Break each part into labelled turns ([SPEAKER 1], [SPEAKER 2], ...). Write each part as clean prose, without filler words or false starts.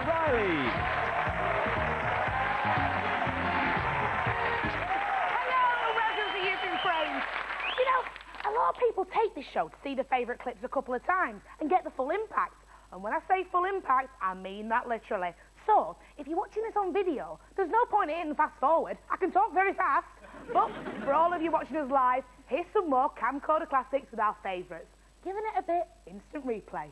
[SPEAKER 1] Riley.
[SPEAKER 2] Hello, welcome to Youth in Frames. You know, a lot of people take this show to see their favourite clips a couple of times and get the full impact. And when I say full impact, I mean that literally. So, if you're watching this on video, there's no point in hitting fast forward. I can talk very fast. But for all of you watching us live, here's some more camcorder classics with our favourites. Giving it a bit instant replay.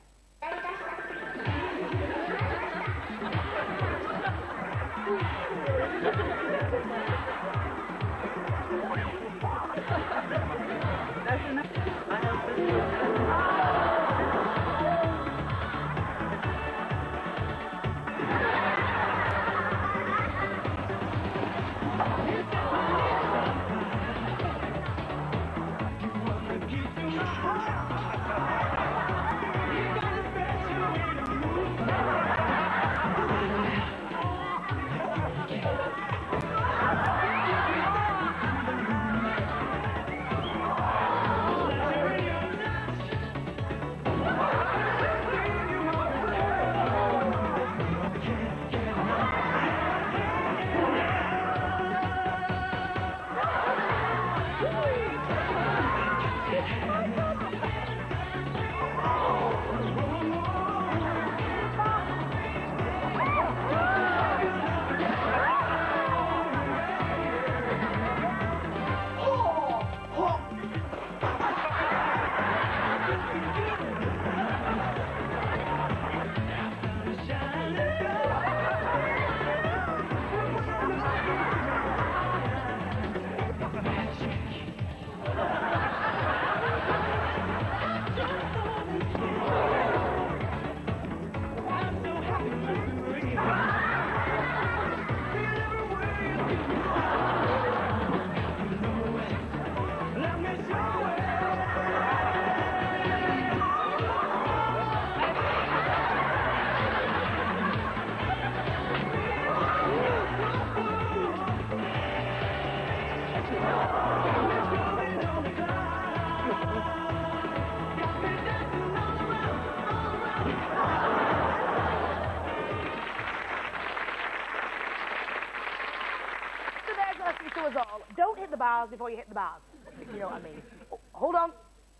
[SPEAKER 2] To us all, don't hit the bars before you hit the bars, if you know what I mean. Oh, hold on.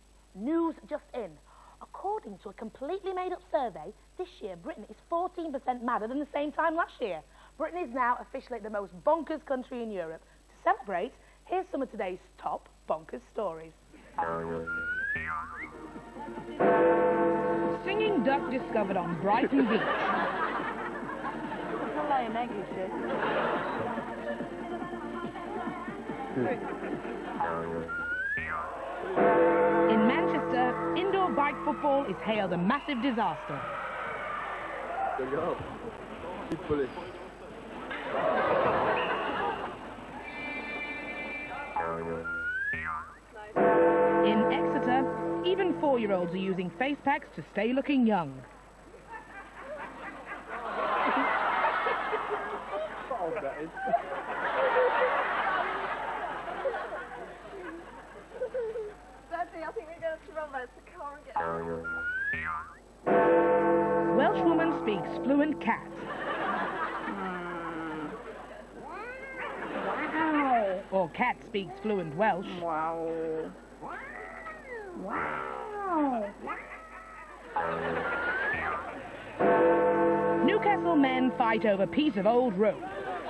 [SPEAKER 2] News just in. According to a completely made-up survey, this year Britain is 14% madder than the same time last year. Britain is now officially the most bonkers country in Europe. To celebrate, here's some of today's top bonkers stories. Singing duck discovered on Brighton Beach. It's a lame egg, you shit. In Manchester, indoor bike football is hailed a massive disaster.
[SPEAKER 3] Good go. Keep pulling.
[SPEAKER 2] In Exeter, even 4-year-olds are using face packs to stay looking young.
[SPEAKER 4] I think we're going to run back to the car and get
[SPEAKER 2] Welsh woman speaks fluent cat.
[SPEAKER 4] Wow.
[SPEAKER 2] Or cat speaks fluent Welsh.
[SPEAKER 4] Wow. Wow.
[SPEAKER 2] Newcastle men fight over piece of old rope.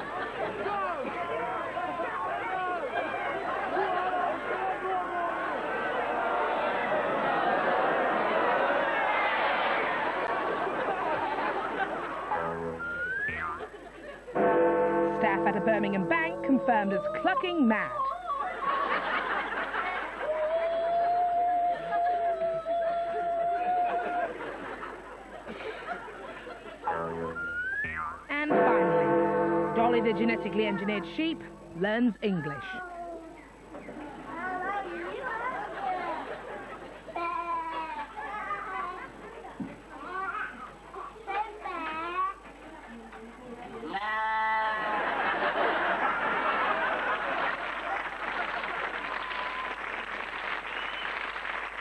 [SPEAKER 2] Staff at a Birmingham bank confirmed as clucking mad. And finally, Dolly the genetically engineered sheep learns English.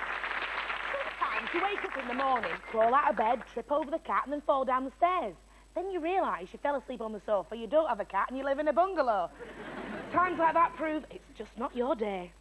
[SPEAKER 2] You wake up in the morning, crawl out of bed, trip over the cat and then fall down the stairs. Then you realise you fell asleep on the sofa, you don't have a cat, and you live in a bungalow. Times like that prove it's just not your day.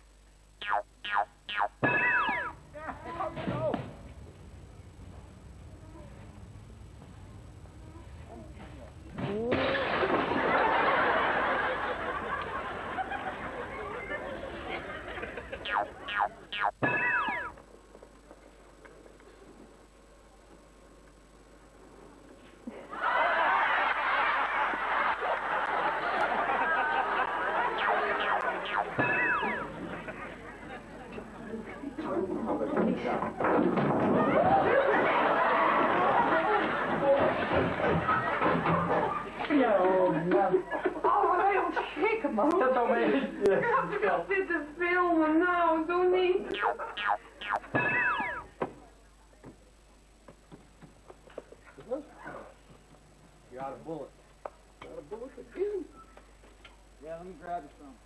[SPEAKER 3] You got a bullet. Got a bullet for you? Yeah, let me grab you some.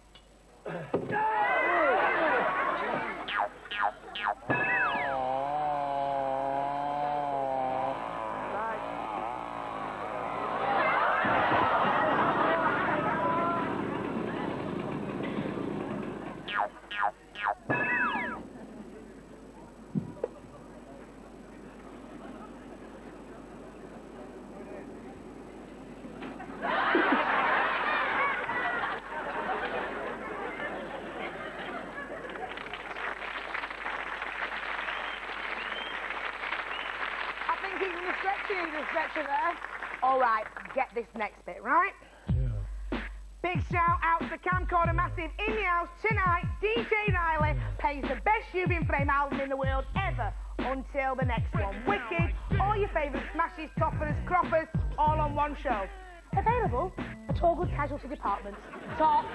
[SPEAKER 2] All right, get this next bit, right? Yeah. Big shout out to Camcorder Massive in the house tonight. DJ Riley plays the best Ubin Frame album in the world ever. Until the next one. Wicked, all your favourite smashes, toppers, croppers, all on one show. Available at all good casualty departments. Talk.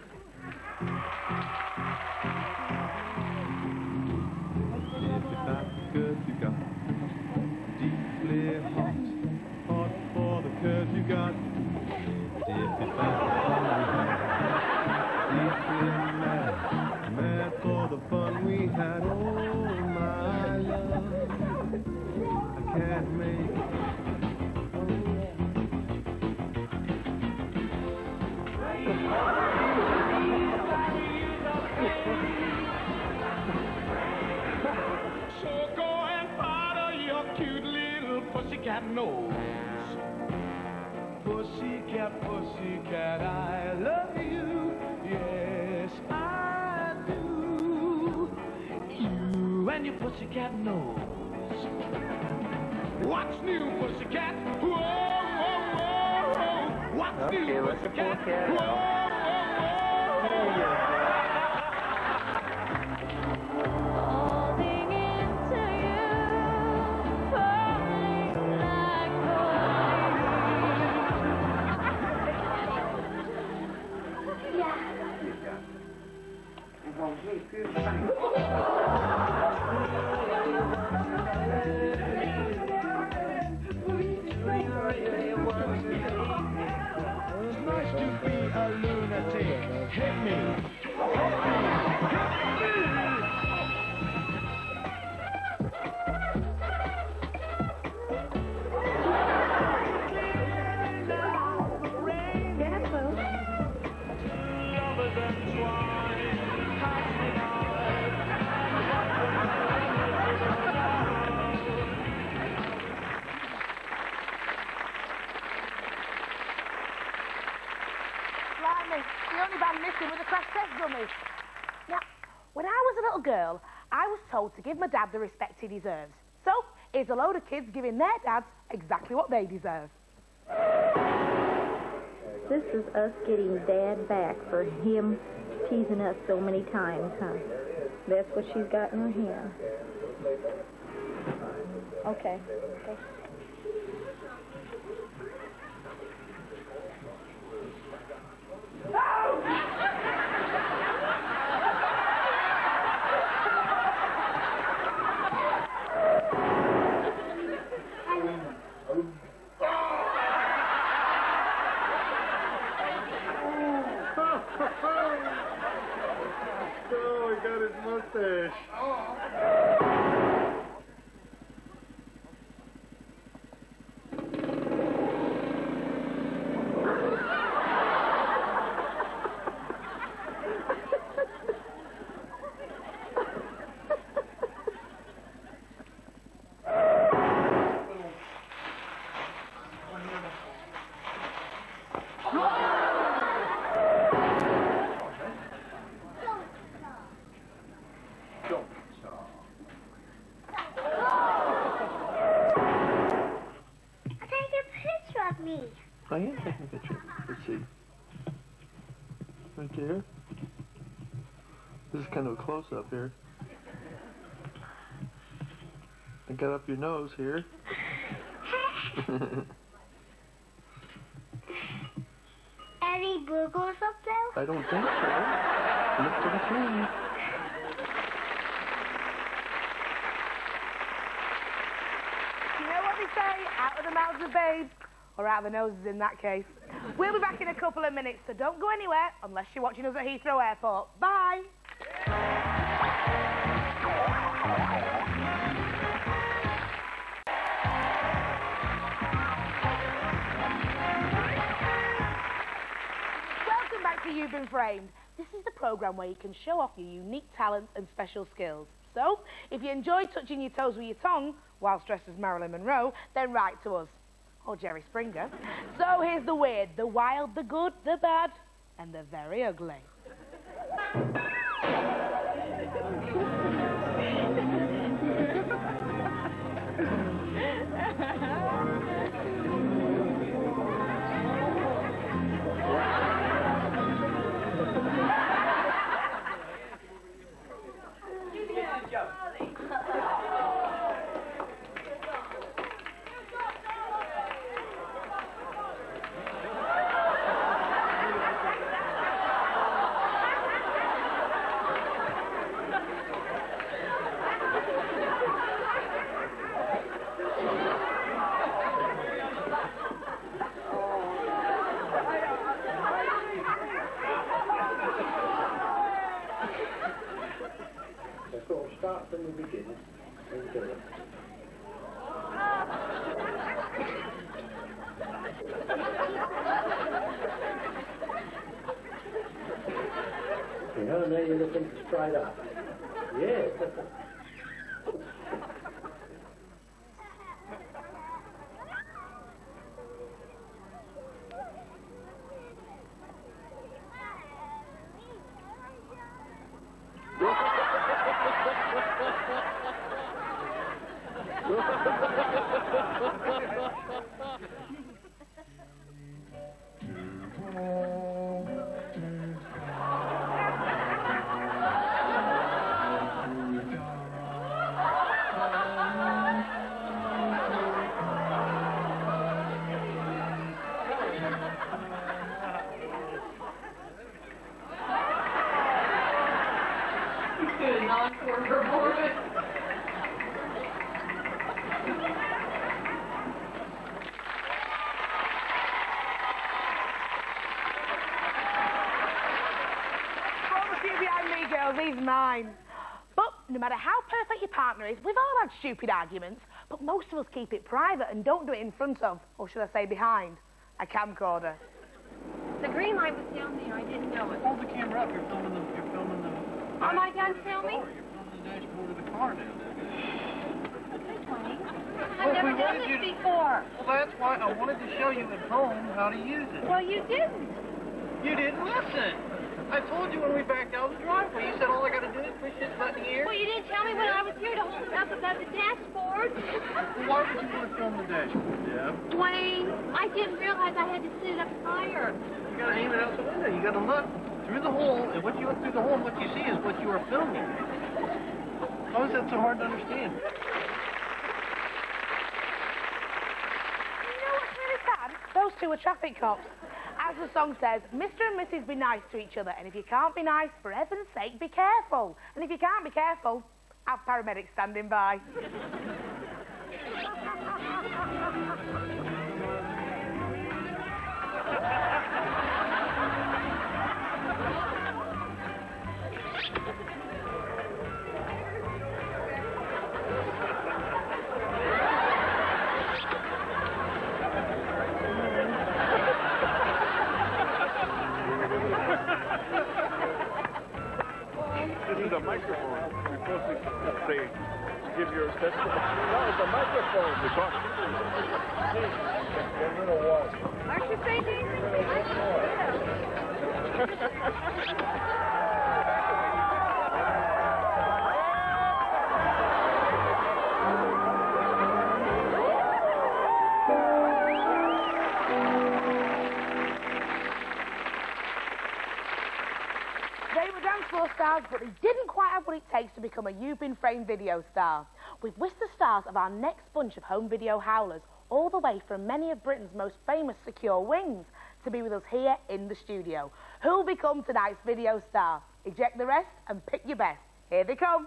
[SPEAKER 1] Good you got deeply hot for the curves you got. If it's deeply mad for the fun we had. Oh my love, I can't make
[SPEAKER 5] pussycat nose. Pussycat, pussycat, I love you. Yes, I do. You and your pussycat nose. What's new, pussycat? Whoa, whoa, whoa, whoa. What's new, pussycat? Whoa, whoa, whoa. It's nice to be a lunatic. Hit me.
[SPEAKER 2] The only band missing was a crash test dummy. Now, when I was a little girl, I was told to give my dad the respect he deserves. So, here's a load of kids giving their dads exactly what they deserve.
[SPEAKER 6] This is us getting Dad back for him teasing us so many times, huh? That's what she's got in her hand. Okay.
[SPEAKER 1] Oh, he got his mustache.
[SPEAKER 7] Right there. This is kind of a close-up here. I got up your nose here.
[SPEAKER 8] Any boogers up there?
[SPEAKER 7] I don't think so. Look pretty clean.
[SPEAKER 2] You know what they say? Out of the mouths of babes, or out of the noses in that case. We'll be back in a couple of minutes, so don't go anywhere unless you're watching us at Heathrow Airport. Bye! Welcome back to You've Been Framed. This is the programme where you can show off your unique talents and special skills. So, if you enjoy touching your toes with your tongue whilst dressed as Marilyn Monroe, then write to us. Or Jerry Springer. So here's the weird, the wild, the good, the bad, and the very ugly.
[SPEAKER 9] So start from the beginning and do it. You know, now you're looking straight up. Yes.
[SPEAKER 2] He's mine. But no matter how perfect your partner is, we've all had stupid arguments, but most of us keep it private and don't do it in front of, or should I say behind, a camcorder.
[SPEAKER 4] The green light was down there. I didn't know it.
[SPEAKER 3] Hold the camera up. You're filming the...
[SPEAKER 4] Am I done filming?
[SPEAKER 3] You're filming the dashboard of the car now.
[SPEAKER 4] I've never done this before.
[SPEAKER 3] Well, that's why I wanted to show you at home how to use it.
[SPEAKER 4] Well, you didn't.
[SPEAKER 3] You didn't listen. I told you when we backed out of the driveway. You said all I got to do is push this button here.
[SPEAKER 4] Well, you didn't tell me when I was here to hold it up above the dashboard.
[SPEAKER 3] Well, why would you want to film the dashboard, Deb?
[SPEAKER 4] Dwayne, I didn't realize I had to sit it up higher.
[SPEAKER 3] You got to aim it out the window. You got to look through the hole, and what you look through the hole, and what you see is what you are filming. How is that so hard to understand?
[SPEAKER 2] You know what's really sad? Those two are traffic cops. As the song says, Mr. and Mrs. be nice to each other, and if you can't be nice, for heaven's sake, be careful. And if you can't be careful, have paramedics standing by.
[SPEAKER 1] This is a microphone. You're supposed to say, give your testimony. No, it's a microphone. We're talking. Get rid of what?
[SPEAKER 4] Aren't you saying
[SPEAKER 2] They were dance floor stars, but they didn't quite have what it takes to become a You've Been Framed video star. We've whisked the stars of our next bunch of home video howlers all the way from many of Britain's most famous secure wings to be with us here in the studio. Who'll become tonight's video star? Eject the rest and pick your best. Here they come.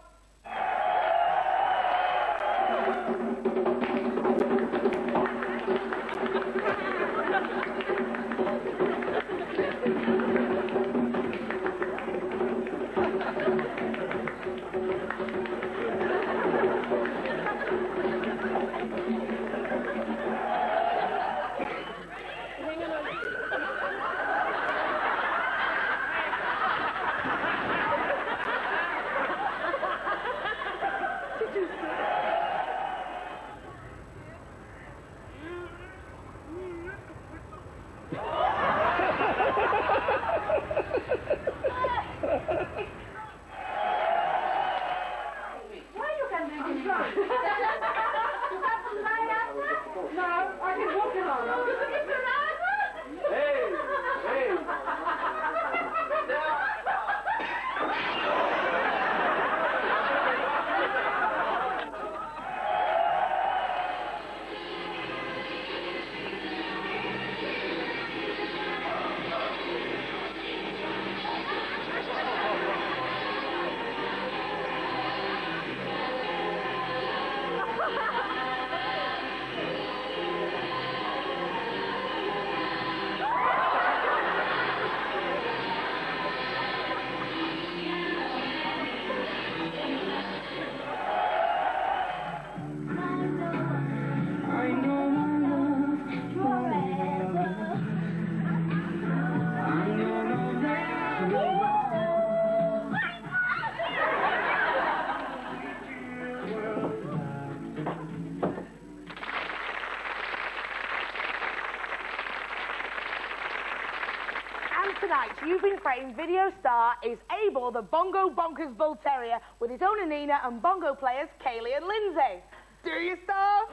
[SPEAKER 2] Tonight's You've Been Framed video star is Abel, the Bongo Bonkers Bull Terrier, with his owner Nina and bongo players Kaylee and Lindsay. Do you, star?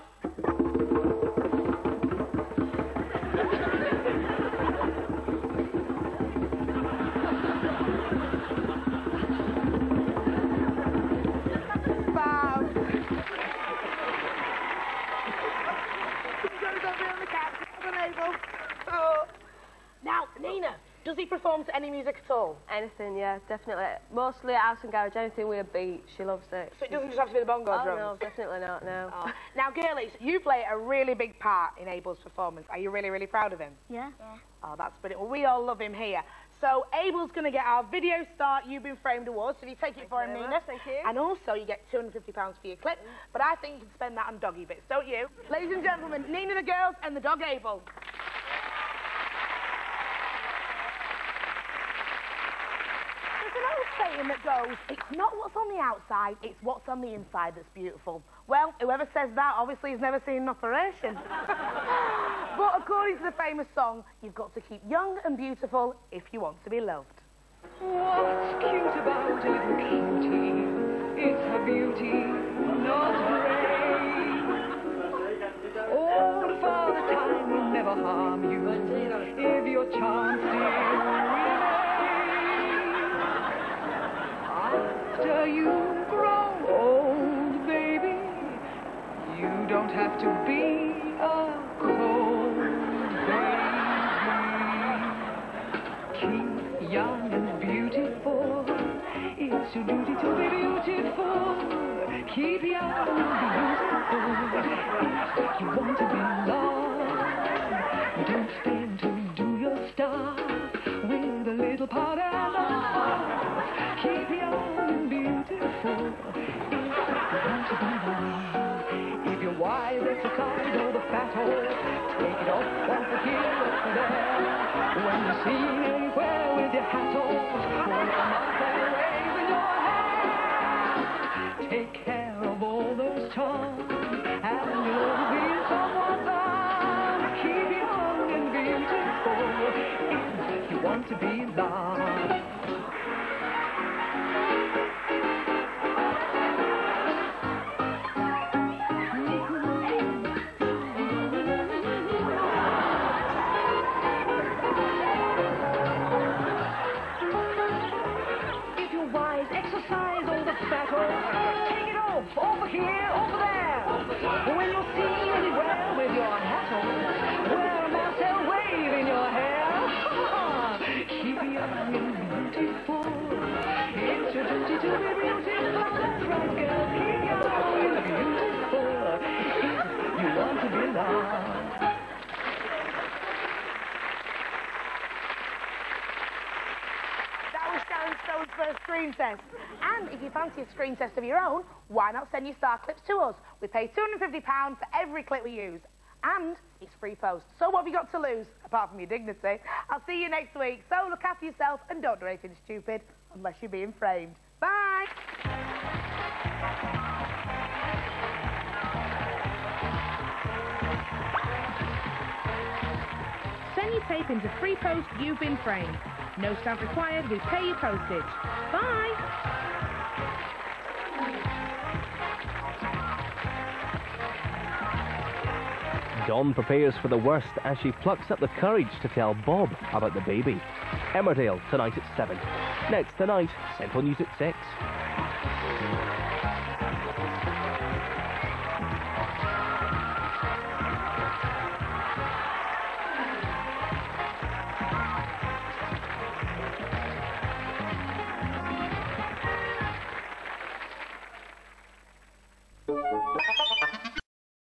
[SPEAKER 2] Fab. Goes over on the couch. Come on, Abel. Oh. Now, Nina. Does he perform to any music at all?
[SPEAKER 4] Anything, yeah, definitely. Mostly house and garage, anything with a beat, she loves it.
[SPEAKER 2] So it doesn't just have to be the bongo drums?
[SPEAKER 4] No, definitely not, no.
[SPEAKER 2] Oh. Now, girlies, you play a really big part in Abel's performance. Are you really, really proud of him?
[SPEAKER 8] Yeah.
[SPEAKER 2] Oh, that's brilliant. Well, we all love him here. So Abel's going to get our Video Star You've Been Framed Awards. So if you take it for him, Nina.
[SPEAKER 4] Thank you.
[SPEAKER 2] And also, you get £250 for your clip. But I think you can spend that on doggy bits, don't you? Ladies and gentlemen, Nina the girls and the dog Abel. Saying that goes, it's not what's on the outside, it's what's on the inside that's beautiful. Well, whoever says that obviously has never seen an operation. But according to the famous song, you've got to keep young and beautiful if you want to be loved.
[SPEAKER 10] What's cute about a little cutie? It's her beauty, not grey. Old Father Time will never harm you if your charm still remains. After you grow old, baby, you don't have to be a cold baby. Keep young and beautiful. It's your duty to be beautiful. Keep young and beautiful. If you want to be loved, don't fail to do your stuff with a little part and love. Keep young and beautiful. If you want to be loved. If you're wise, exercise all the fat horse. Take it off once here, once there. When you're seen anywhere with your hat off, hold them up and wave in your hand. Take care of all those charms, and you'll always be someone's arm. Keep young and beautiful if you want to be loved. young and beautiful. It's your duty to be beautiful. That's right, girl. Keep young and beautiful. If you want to belong.
[SPEAKER 2] Sharon Stone's first screen test. And if you fancy a screen test of your own, why not send your star clips to us? We pay £250 for every clip we use. And it's free post. So what have you got to lose, apart from your dignity? I'll see you next week. So look after yourself and don't do anything stupid, unless you're being framed. Bye! Send your tape into Free Post, You've Been Framed. No stamp required, we pay your postage. Bye!
[SPEAKER 11] Dawn prepares for the worst as she plucks up the courage to tell Bob about the baby. Emmerdale, tonight at 7. Next tonight, Central News at 6.